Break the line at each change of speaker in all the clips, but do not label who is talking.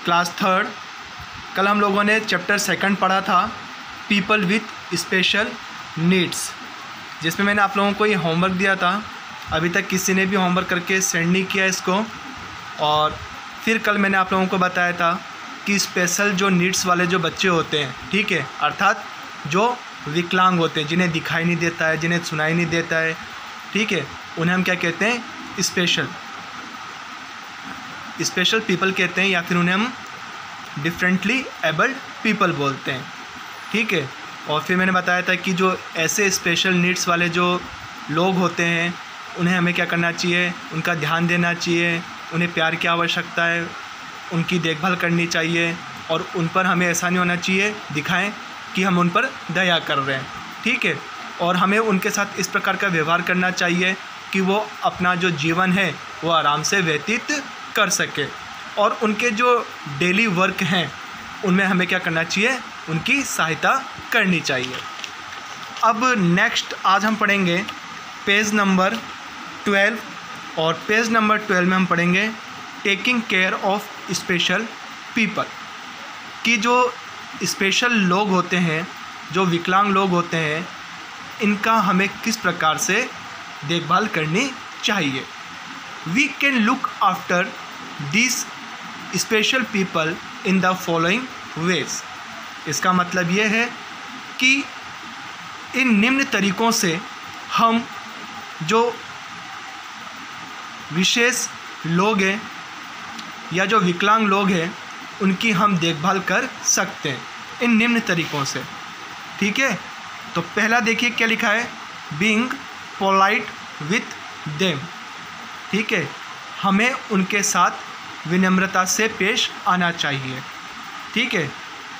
Class third. कल हम लोगों ने चैप्टर सेकंड पढ़ा था, पीपल विथ स्पेशल नीड्स, जिसमें मैंने आप लोगों को ये होमवर्क दिया था। अभी तक किसी ने भी होमवर्क करके सेंड नहीं किया इसको। और फिर कल मैंने आप लोगों को बताया था कि स्पेशल जो नीड्स वाले जो बच्चे होते हैं, ठीक है, अर्थात जो विकलांग होते हैं, जिन्हें दिखाई नहीं देता है, जिन्हें सुनाई नहीं देता है, ठीक है, उन्हें हम क्या कहते हैं? स्पेशल पीपल कहते हैं, या फिर उन्हें हम डिफरेंटली एबल्ड पीपल बोलते हैं, ठीक है। और फिर मैंने बताया था कि जो ऐसे स्पेशल नीड्स वाले जो लोग होते हैं उन्हें हमें क्या करना चाहिए? उनका ध्यान देना चाहिए, उन्हें प्यार की आवश्यकता है, उनकी देखभाल करनी चाहिए, और उन पर हमें ऐसा नहीं होना चाहिए दिखाएं कि हम उन पर दया कर रहे हैं, ठीक है। और हमें उनके साथ इस प्रकार का व्यवहार करना चाहिए कि वो अपना जो जीवन है वो आराम से व्यतीत कर सके, और उनके जो डेली वर्क हैं उनमें हमें क्या करना चाहिए? उनकी सहायता करनी चाहिए। अब नेक्स्ट आज हम पढ़ेंगे पेज नंबर 12, और पेज नंबर 12 में हम पढ़ेंगे taking care of special people, कि जो स्पेशल लोग होते हैं, जो विकलांग लोग होते हैं, इनका हमें किस प्रकार से देखभाल करनी चाहिए। We can look after this special people in the following ways. इसका मतलब ये है कि इन निम्न तरीक़ों से हम जो विशेष लोग हैं या जो विकलांग लोग हैं उनकी हम देखभाल कर सकते हैं इन निम्न तरीक़ों से, ठीक है। तो पहला देखिए क्या लिखा है, बीइंग पोलाइट विथ देम, ठीक है, हमें उनके साथ विनम्रता से पेश आना चाहिए, ठीक है।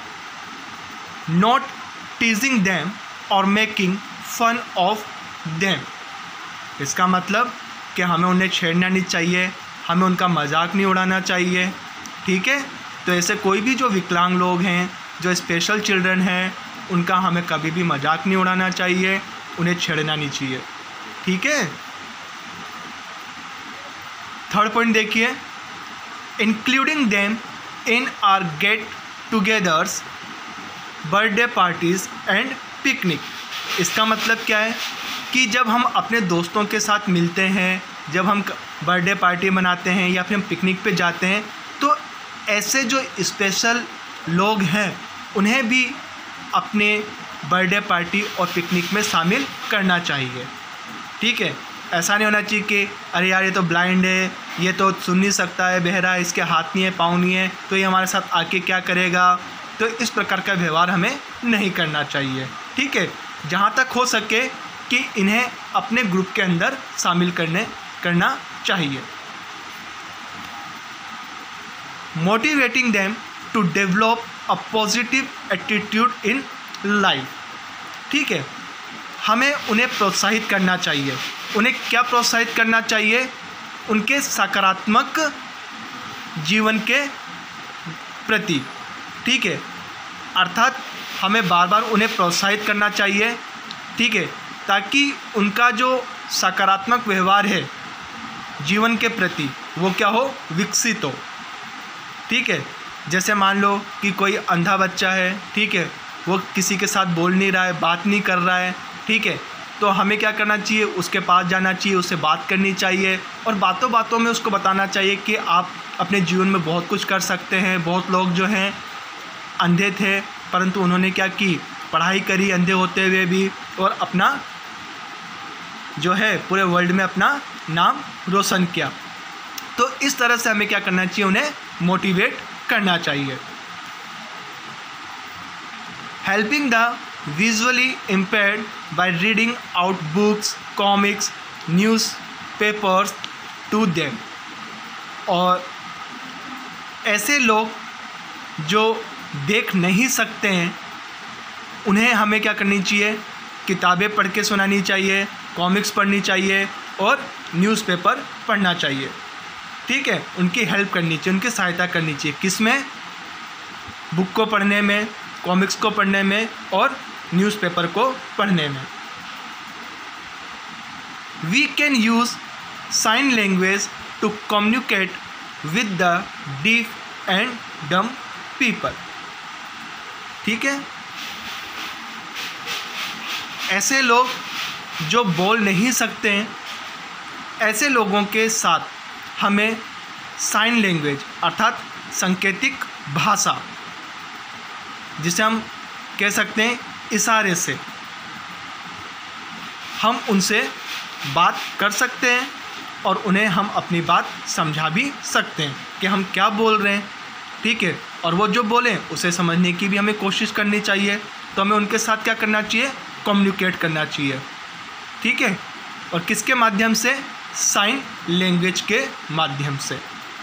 नॉट टीजिंग देम और मेकिंग फन ऑफ देम, इसका मतलब कि हमें उन्हें छेड़ना नहीं चाहिए, हमें उनका मजाक नहीं उड़ाना चाहिए, ठीक है। तो ऐसे कोई भी जो विकलांग लोग हैं, जो स्पेशल चिल्ड्रन हैं, उनका हमें कभी भी मजाक नहीं उड़ाना चाहिए, उन्हें छेड़ना नहीं चाहिए, ठीक है। थर्ड पॉइंट देखिए, including them in our get togethers, birthday parties and picnic. इसका मतलब क्या है कि जब हम अपने दोस्तों के साथ मिलते हैं, जब हम बर्थडे पार्टी मनाते हैं या फिर हम पिकनिक पे जाते हैं, तो ऐसे जो स्पेशल लोग हैं उन्हें भी अपने बर्थडे पार्टी और पिकनिक में शामिल करना चाहिए, ठीक है। ऐसा नहीं होना चाहिए कि अरे यार ये तो ब्लाइंड है, ये तो सुन नहीं सकता है, बहरा है, इसके हाथ नहीं है, पाँव नहीं है, तो ये हमारे साथ आके क्या करेगा। तो इस प्रकार का व्यवहार हमें नहीं करना चाहिए, ठीक है। जहाँ तक हो सके कि इन्हें अपने ग्रुप के अंदर शामिल करना चाहिए। Motivating them to develop a positive attitude in life, ठीक है, हमें उन्हें प्रोत्साहित करना चाहिए। उन्हें क्या प्रोत्साहित करना चाहिए? उनके सकारात्मक जीवन के प्रति, ठीक है, अर्थात हमें बार बार उन्हें प्रोत्साहित करना चाहिए, ठीक है, ताकि उनका जो सकारात्मक व्यवहार है जीवन के प्रति वो क्या हो? विकसित हो, ठीक है। जैसे मान लो कि कोई अंधा बच्चा है, ठीक है, वो किसी के साथ बोल नहीं रहा है, बात नहीं कर रहा है, ठीक है, तो हमें क्या करना चाहिए? उसके पास जाना चाहिए, उससे बात करनी चाहिए, और बातों बातों में उसको बताना चाहिए कि आप अपने जीवन में बहुत कुछ कर सकते हैं। बहुत लोग जो हैं अंधे थे, परंतु उन्होंने क्या की? पढ़ाई करी अंधे होते हुए भी, और अपना जो है पूरे वर्ल्ड में अपना नाम रोशन किया। तो इस तरह से हमें क्या करना चाहिए? उन्हें मोटिवेट करना चाहिए। Helping the visually impaired by reading out books, comics, newspapers to them, और ऐसे लोग जो देख नहीं सकते हैं उन्हें हमें क्या करनी चाहिए? किताबें पढ़ के सुनानी चाहिए, कॉमिक्स पढ़नी चाहिए और न्यूज़पेपर पढ़ना चाहिए, ठीक है। उनकी हेल्प करनी चाहिए, उनकी सहायता करनी चाहिए, किस में? बुक को पढ़ने में, कॉमिक्स को पढ़ने में और न्यूज़पेपर को पढ़ने में। We can use sign language to communicate with the deaf and dumb people. ठीक है, ऐसे लोग जो बोल नहीं सकते हैं, ऐसे लोगों के साथ हमें साइन लैंग्वेज अर्थात सांकेतिक भाषा, जिसे हम कह सकते हैं इशारे से, हम उनसे बात कर सकते हैं और उन्हें हम अपनी बात समझा भी सकते हैं कि हम क्या बोल रहे हैं। ठीक है, और वो जो बोलें उसे समझने की भी हमें कोशिश करनी चाहिए। तो हमें उनके साथ क्या करना चाहिए, कम्युनिकेट करना चाहिए। ठीक है, और किसके माध्यम से, साइन लैंग्वेज के माध्यम से।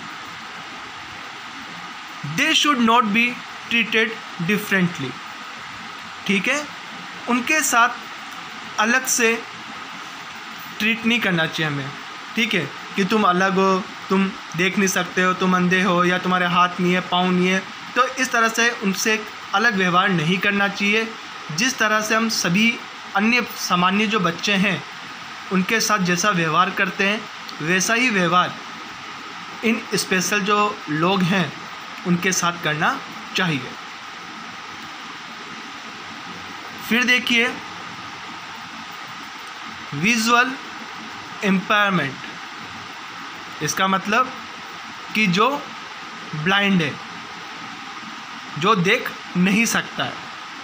They should not be treated differently. ठीक है, उनके साथ अलग से ट्रीट नहीं करना चाहिए हमें। ठीक है, कि तुम अलग हो, तुम देख नहीं सकते हो, तुम अंधे हो, या तुम्हारे हाथ नहीं है, पाँव नहीं है, तो इस तरह से उनसे अलग व्यवहार नहीं करना चाहिए। जिस तरह से हम सभी अन्य सामान्य जो बच्चे हैं उनके साथ जैसा व्यवहार करते हैं, वैसा ही व्यवहार इन स्पेशल जो लोग हैं उनके साथ करना चाहिए। फिर देखिए विजुअल इम्पेयरमेंट, इसका मतलब कि जो ब्लाइंड है, जो देख नहीं सकता है।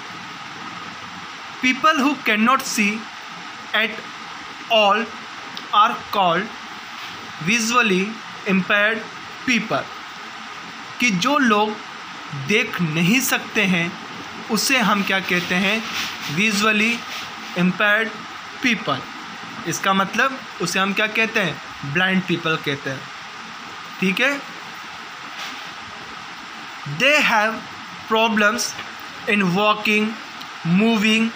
People who can not see at all are called visually impaired people, कि जो लोग देख नहीं सकते हैं उसे हम क्या कहते हैं, विजुअली इम्पेयर्ड पीपल। इसका मतलब उसे हम क्या कहते हैं, ब्लाइंड पीपल कहते हैं। ठीक है, they have problems in walking, moving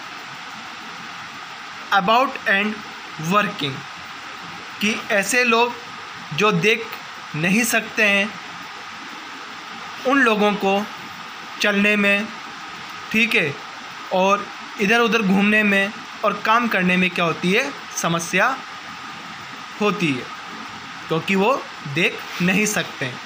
about and working, कि ऐसे लोग जो देख नहीं सकते हैं उन लोगों को चलने में, ठीक है, और इधर उधर घूमने में और काम करने में क्या होती है, समस्या होती है, क्योंकि वो देख नहीं सकते हैं।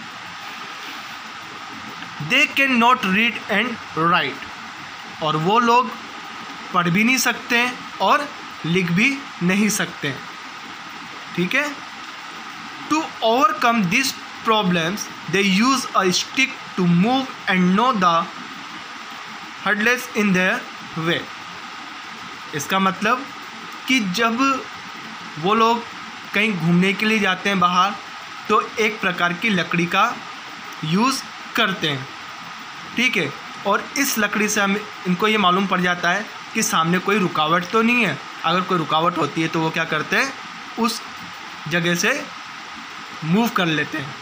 They can not read and write, और वो लोग पढ़ भी नहीं सकते हैं और लिख भी नहीं सकते हैं। ठीक है, to overcome this problems they use a stick to move and know the hurdles in their way. इसका मतलब कि जब वो लोग कहीं घूमने के लिए जाते हैं बाहर, तो एक प्रकार की लकड़ी का यूज़ करते हैं। ठीक है, और इस लकड़ी से हम इनको ये मालूम पड़ जाता है कि सामने कोई रुकावट तो नहीं है। अगर कोई रुकावट होती है तो वो क्या करते हैं, उस जगह से मूव कर लेते हैं।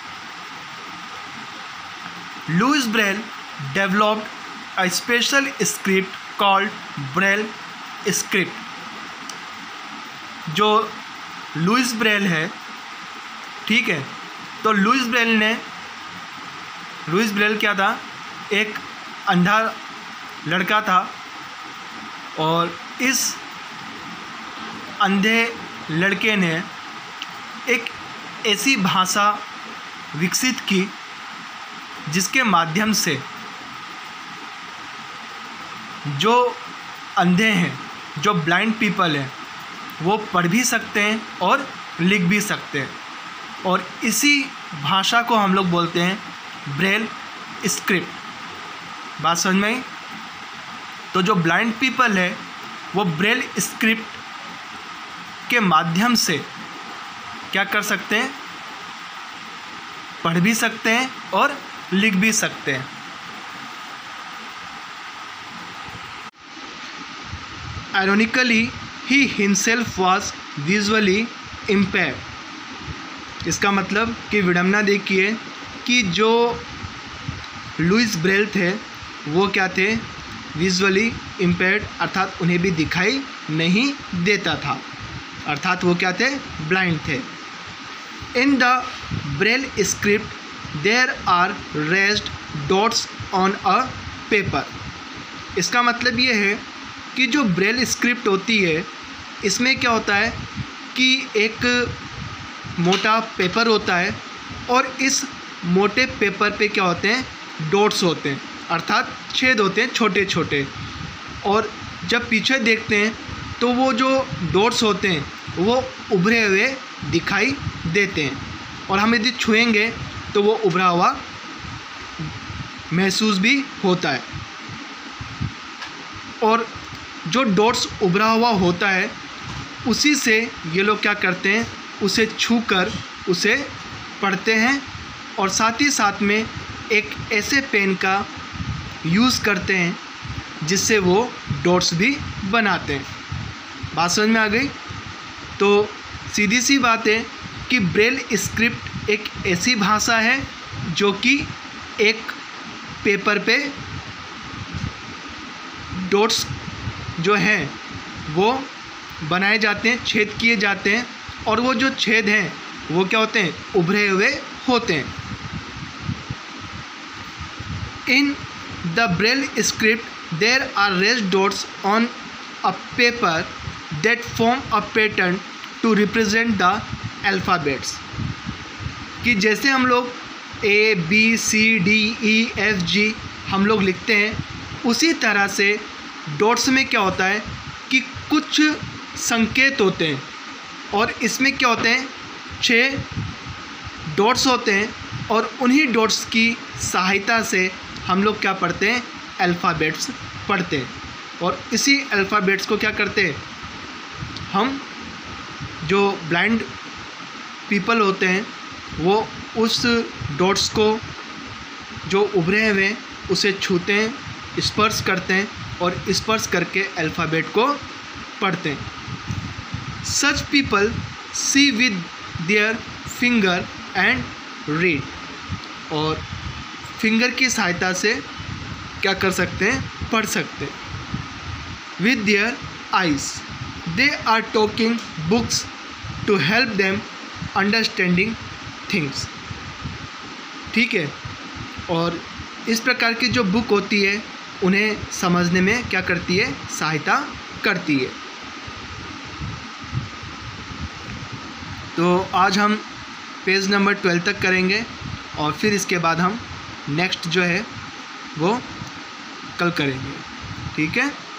Louis Braille developed a special script called Braille script. जो लुइस ब्रेल है, ठीक है, तो लुइस ब्रेल क्या था, एक अंधा लड़का था, और इस अंधे लड़के ने एक ऐसी भाषा विकसित की जिसके माध्यम से जो अंधे हैं, जो ब्लाइंड पीपल हैं, वो पढ़ भी सकते हैं और लिख भी सकते हैं। और इसी भाषा को हम लोग बोलते हैं ब्रेल स्क्रिप्ट। बात समझ में आई? तो जो ब्लाइंड पीपल है वो ब्रेल स्क्रिप्ट के माध्यम से क्या कर सकते हैं, पढ़ भी सकते हैं और लिख भी सकते हैं। Ironically, he himself was visually impaired। इसका मतलब कि विडम्बना देखिए कि जो लुइस ब्रेल थे वो क्या थे, विजुअली इम्पेयर्ड, अर्थात उन्हें भी दिखाई नहीं देता था, अर्थात वो क्या थे, ब्लाइंड थे। In the Braille script there are raised dots on a paper. इसका मतलब ये है कि जो ब्रेल स्क्रिप्ट होती है इसमें क्या होता है कि एक मोटा पेपर होता है, और इस मोटे पेपर पे क्या होते हैं, डॉट्स होते हैं, अर्थात छेद होते हैं छोटे छोटे। और जब पीछे देखते हैं तो वो जो डॉट्स होते हैं वो उभरे हुए दिखाई देते हैं, और हम यदि छुएंगे तो वो उभरा हुआ महसूस भी होता है। और जो डॉट्स उभरा हुआ होता है उसी से ये लोग क्या करते हैं, उसे छूकर उसे पढ़ते हैं, और साथ ही साथ में एक ऐसे पेन का यूज़ करते हैं जिससे वो डॉट्स भी बनाते हैं। बात समझ में आ गई? तो सीधी सी बात है कि ब्रेल स्क्रिप्ट एक ऐसी भाषा है जो कि एक पेपर पे डॉट्स जो हैं वो बनाए जाते हैं, छेद किए जाते हैं, और वो जो छेद हैं वो क्या होते हैं, उभरे हुए होते हैं। In the Braille script there are raised dots on a paper that form a pattern to represent the alphabets. कि जैसे हम लोग ABCDEFG हम लोग लिखते हैं, उसी तरह से डॉट्स में क्या होता है कि कुछ संकेत होते हैं, और इसमें क्या होते हैं, 6 डॉट्स होते हैं, और उन्हीं डॉट्स की सहायता से हम लोग क्या पढ़ते हैं, अल्फ़ाबेट्स पढ़ते हैं। और इसी अल्फ़ाबेट्स को क्या करते हैं, हम जो ब्लाइंड पीपल होते हैं वो उस डॉट्स को जो उभरे हुए हैं उसे छूते हैं, स्पर्श करते हैं, और स्पर्श करके अल्फ़ाबेट को पढ़ते हैं। Such people see with their finger and read, और फिंगर की सहायता से क्या कर सकते हैं, पढ़ सकते हैं। With their eyes they are talking books to help them understanding things. ठीक है, और इस प्रकार की जो बुक होती है उन्हें समझने में क्या करती है, सहायता करती है। तो आज हम पेज नंबर 12 तक करेंगे, और फिर इसके बाद हम नेक्स्ट जो है वो कल करेंगे। ठीक है।